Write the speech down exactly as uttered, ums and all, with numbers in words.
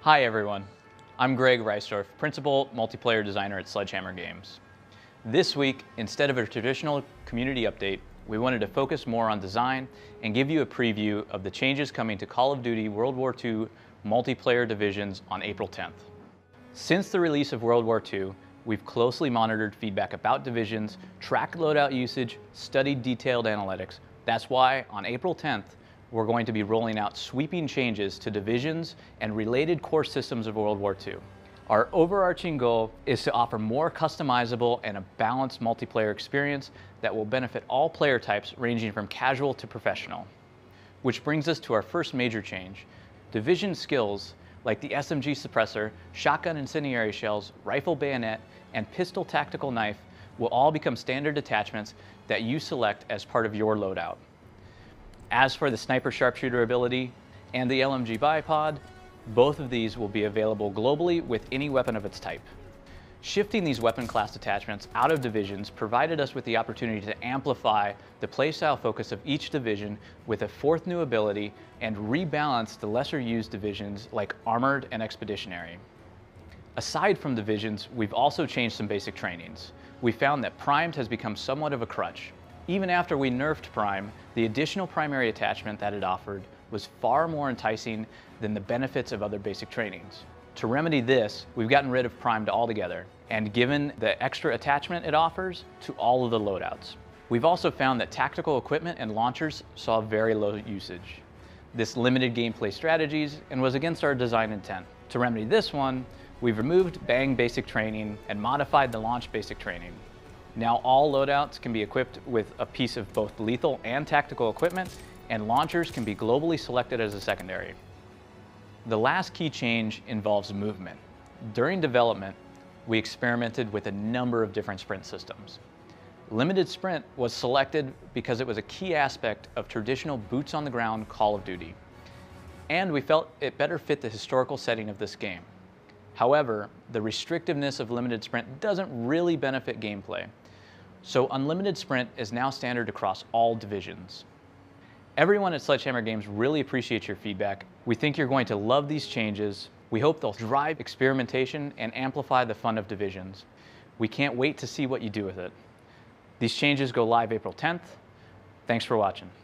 Hi everyone, I'm Greg Reisdorf, Principal Multiplayer Designer at Sledgehammer Games. This week, instead of a traditional community update, we wanted to focus more on design and give you a preview of the changes coming to Call of Duty World War Two multiplayer divisions on April tenth. Since the release of World War Two, we've closely monitored feedback about divisions, tracked loadout usage, studied detailed analytics. That's why on April tenth, we're going to be rolling out sweeping changes to divisions and related core systems of World War Two. Our overarching goal is to offer more customizable and a balanced multiplayer experience that will benefit all player types ranging from casual to professional. Which brings us to our first major change. Division skills like the S M G suppressor, shotgun incendiary shells, rifle bayonet, and pistol tactical knife will all become standard attachments that you select as part of your loadout. As for the sniper sharpshooter ability and the L M G bipod, both of these will be available globally with any weapon of its type. Shifting these weapon class attachments out of divisions provided us with the opportunity to amplify the playstyle focus of each division with a fourth new ability and rebalance the lesser used divisions like armored and expeditionary. Aside from divisions, we've also changed some basic trainings. We found that primed has become somewhat of a crutch. Even after we nerfed Prime, the additional primary attachment that it offered was far more enticing than the benefits of other basic trainings. To remedy this, we've gotten rid of Primed altogether and given the extra attachment it offers to all of the loadouts. We've also found that tactical equipment and launchers saw very low usage. This limited gameplay strategies and was against our design intent. To remedy this one, we've removed Bang basic training and modified the Launch basic training. Now all loadouts can be equipped with a piece of both lethal and tactical equipment, and launchers can be globally selected as a secondary. The last key change involves movement. During development, we experimented with a number of different sprint systems. Limited sprint was selected because it was a key aspect of traditional boots on the ground Call of Duty, and we felt it better fit the historical setting of this game. However, the restrictiveness of limited sprint doesn't really benefit gameplay. So unlimited sprint is now standard across all divisions. Everyone at Sledgehammer Games really appreciates your feedback. We think you're going to love these changes. We hope they'll drive experimentation and amplify the fun of divisions. We can't wait to see what you do with it. These changes go live April tenth. Thanks for watching.